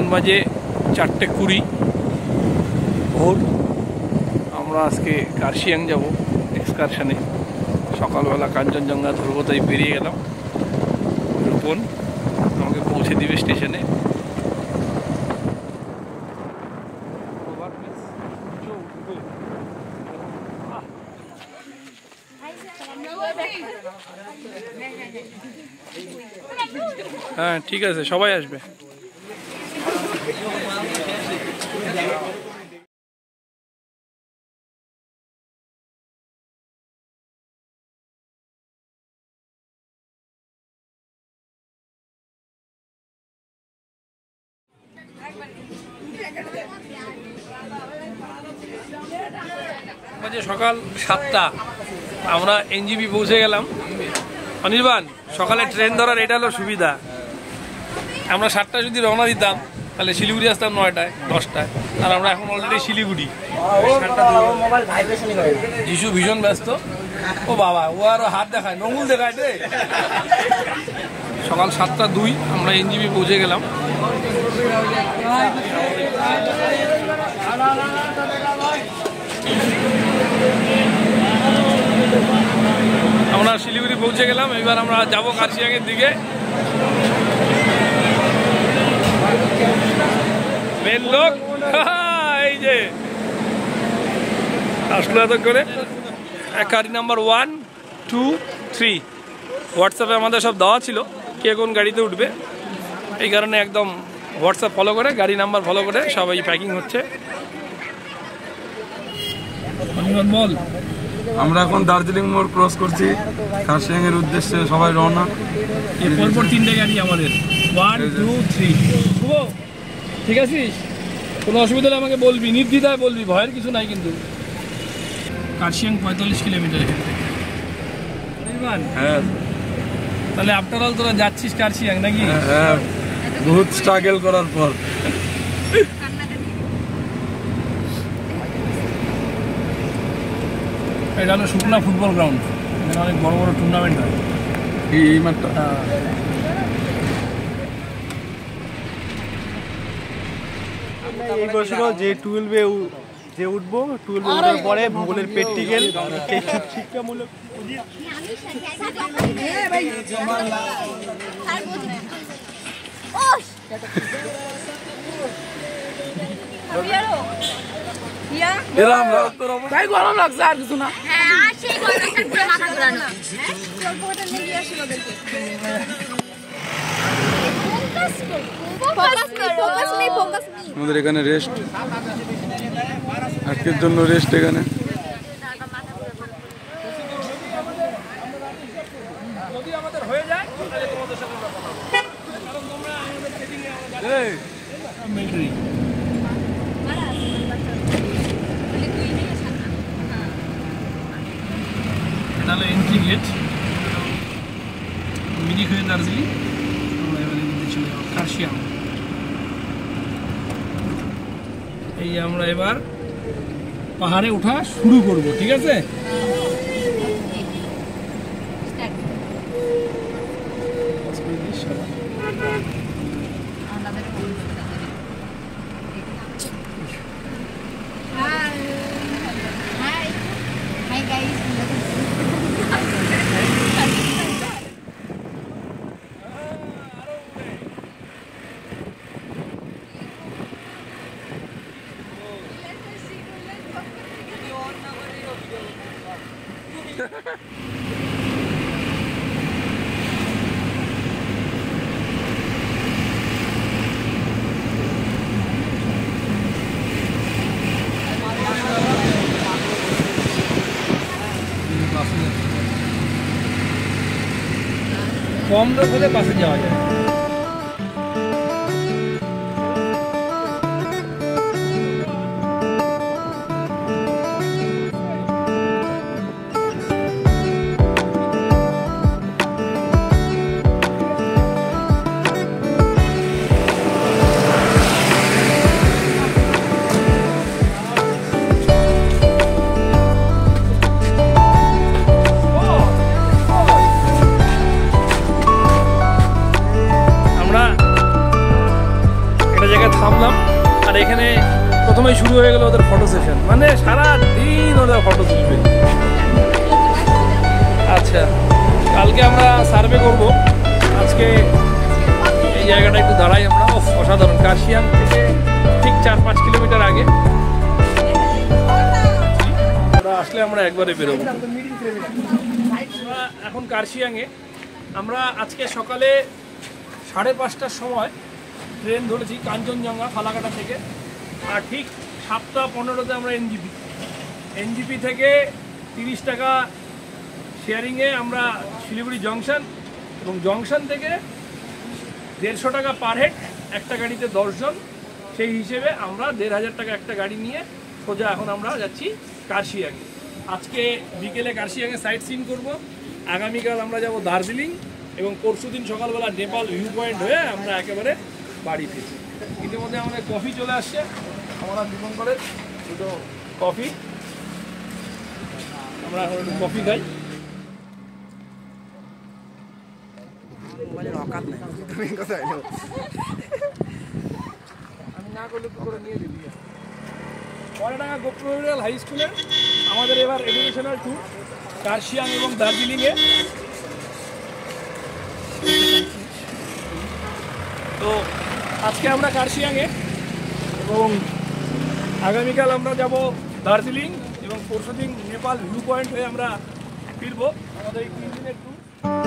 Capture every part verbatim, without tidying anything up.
বাজে চারটে কুড়ি ভোর। আমরা আজকে কার্শিয়াং যাব এক্সকারশনে। সকালবেলা কাঞ্চনজঙ্ঘা ধরবো তাই বেরিয়ে গেলাম। রূপন আমাকে পৌঁছে দিবে স্টেশনে। হ্যাঁ ঠিক আছে, সবাই আসবে। সকাল সাতটা, আমরা এনজিপি পৌঁছে গেলাম। অনির্বাণ, সকালে ট্রেন ধরার এটা হলো সুবিধা। আমরা সাতটায় যদি রওনা দিতাম তাহলে শিলিগুড়ি আসতাম নয়টায় দশটায়, আর আমরা এখন অলরেডি শিলিগুড়ি। যিশু ভীষণ ব্যস্ত। ও বাবা, ও আরো হাত দেখায়, নঙ্গুল দেখায় রে। সকাল সাতটা দুই আমরা এনজিপি পৌঁছে গেলাম। আমরা শিলিগুড়ি পৌঁছে গেলাম। এবার আমরা যাবো কার্শিয়াংয়ের দিকে। মেন লোক এই যে আসলো এত করে। গাড়ি নাম্বার ওয়ান টু থ্রি হোয়াটসঅ্যাপে আমাদের সব দেওয়া ছিল কে কোন গাড়িতে উঠবে। এই কারণে একদম হোয়াটসঅ্যাপ ফলো করে গাড়ি নাম্বার ফলো করে সবাই প্যাকিং হচ্ছে। বল, আমরা এখন দার্জিলিং মোড় ক্রস করছি, কার্শিয়াং এর উদ্দেশ্যে সবাই রওনা। পরপর তিনটে গাড়ি আমাদের, ওয়ান টু থ্রি। ঠিক আছিস? কোনো অসুবিধা হলে আমাকে বলবি, নির্দ্বিধায় বলবি, ভয়ের কিছু নাই কিন্তু। কার্শিয়াং পঁয়তাল্লিশ কিলোমিটার এখান থেকে। হ্যাঁ, তাহলে আফটার অল তোরা যাচ্ছিস কার্শিয়াং নাকি? হ্যাঁ, বহুত স্ট্রাগল করার পর। এটা হলো শুকনা ফুটবল গ্রাউন্ড, এখানে অনেক বড় বড় টুর্নামেন্ট হয়। এই মাঠটা এই বছর যে টুয়েলভে যে উঠবো, টুয়েলভে ওঠার পরে ভূগোলের প্র্যাকটিক্যাল শিক্ষামূলক। গরম লাগছে আর কিছু না। আমাদের এখানে রেস্ট, আজকের জন্য রেস্ট এখানে। যদি আমাদের হয়ে যায় তাহলে তোমাদের সাথে কথা বলবো, কারণ তোমরা আমাদের সেটিং এ আমাদের এই মিলিটারি তাহলে এন্ট্রি গেট মিনি হয়ে দার্জিলিং। আমরা এবারে চলে যাব কার্শিয়াং। এই আমরা এবার পাহাড়ে ওঠা শুরু করব, ঠিক আছে? কম লোক হলে বাসে যাওয়া যায়। এখানে প্রথমেই শুরু হয়ে গেল ওদের ফটো সেশন, মানে সারা দিন ওরা ফটো তুলবে। আচ্ছা, কালকে আমরা সার্ভে করব, আজকে এই জায়গাটা একটু দাঁড়াই আমরা। অসাধারণ, কার্শিয়াং থেকে ঠিক চার পাঁচ কিলোমিটার আগে। ওরা আসলে আমরা একবারে বেরোবো। আমরা এখন কার্শিয়াংয়ে, আমরা আজকে সকালে সাড়ে পাঁচটার সময় ট্রেন ধরেছি কাঞ্চনজঙ্ঘা ফালাকাটা থেকে, আর ঠিক সাতটা পনেরোতে আমরা এনজিপি এনজিপি থেকে তিরিশ টাকা শেয়ারিংয়ে আমরা শিলিগুড়ি জংশন, এবং জংশন থেকে দেড়শো টাকা পার হেড, একটা গাড়িতে দশজন, সেই হিসেবে আমরা দেড় হাজার টাকা একটা গাড়ি নিয়ে সোজা এখন আমরা যাচ্ছি কার্শিয়াংয়ে। আজকে বিকেলে কার্শিয়াংয়ে সাইট সিন করবো, আগামীকাল আমরা যাব দার্জিলিং, এবং পরশু দিন সকালবেলা নেপাল ভিউ পয়েন্ট হয়ে আমরা একেবারে বাড়ি ফিরছি। ইতিমধ্যে আমাদের কফি চলে আসছে, আমরা জীবন করে দুটো কফি, আমরা এখন একটু কফি খাই। আমি না করলে তো করে নিয়ে দিবি। পরেডাঙ্গা গোপ মেমোরিয়াল হাই স্কুলে আমাদের এবার এডুকেশনাল ট্যুর কার্শিয়াং এবং দার্জিলিংয়ে। তো আজকে আমরা কার্শিয়াংয়ে, এবং আগামীকাল আমরা যাব দার্জিলিং, এবং পরশুদিন নেপাল ভিউ পয়েন্ট হয়ে আমরা ফিরবো আমাদের এই তিন দিনের ট্যুর।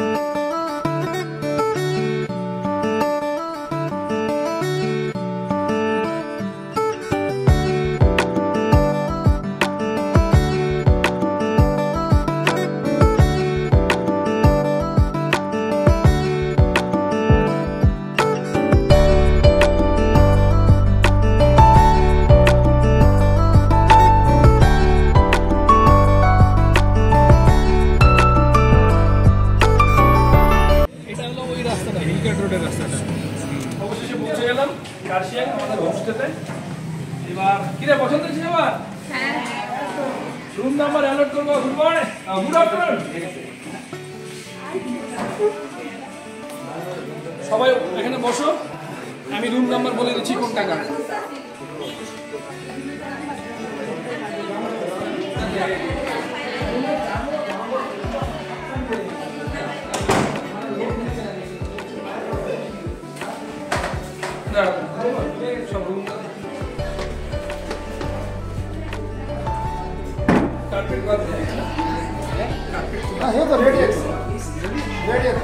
এবার কিরে পছন্দ হয়েছে? এবার রুম নাম্বার অ্যালট করবো। Good morning, good afternoon. সবাই এখানে বসো, আমি রুম নাম্বার বলে দিচ্ছি কোন টাকা। সব রুম कार्पेट का हां ये तो रेडी है, रेडी है।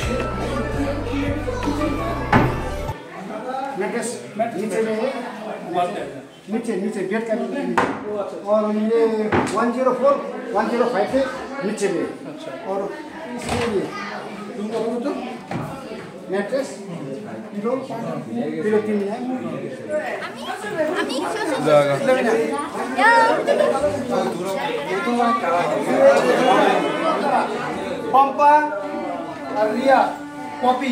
मैट्रेस नीचे में है, नीचे नीचे बेड का, और ये one zero four one zero five है नीचे में। अच्छा, और इसके लिए रूम का तो मैट्रेस पिलो पिलो तीन है। पंपा और रिया कॉपी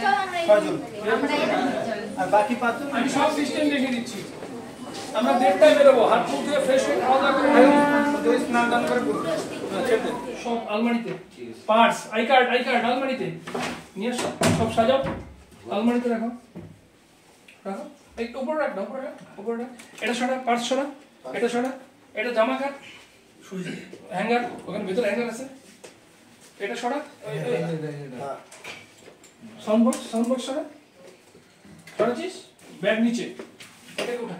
और बाकी पाँच আমি সব সিস্টেম দেখে দিচ্ছি। আমরা দেড়টায় বেরোবো, হাত মুখ ধুয়ে ফ্রেশ হয়ে খাওয়া দাওয়া করে স্নান টান করে সব আলমারিতে, parts, I card I card আলমারিতে নিয়ে আসো, সব সাজাও, আলমারিতে রাখো রাখো, একটু উপরে রাখ, উপরে রাখ, উপরে রাখ। এটা সরা, পার্টস সরা, এটা সরা, এটা জামা কাট, হ্যাঙ্গার ওখানে ভেতরে হ্যাঙ্গার আছে, এটা সরা, সাউন্ড বক্স সাউন্ড বক্স সরা, সরাচ্ছিস, ব্যাগ নিচে, এটাকে উঠা,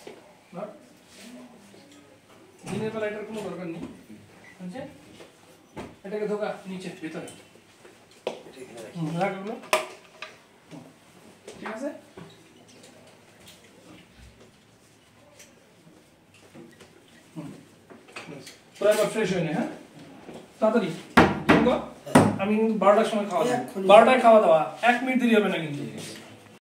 দিনের বেলা এটার কোনো দরকার নেই, বুঝছে? এটাকে ধোকা নিচে ভেতরে রাখ, ওগুলো ঠিক আছে। তোরা এবার ফ্রেশ হয়ে নে, হ্যাঁ তাড়াতাড়ি। আমি বারোটার সময় খাওয়া দাওয়া, বারোটায় খাওয়া দাওয়া, এক মিনিট দেরি হবে না কিন্তু।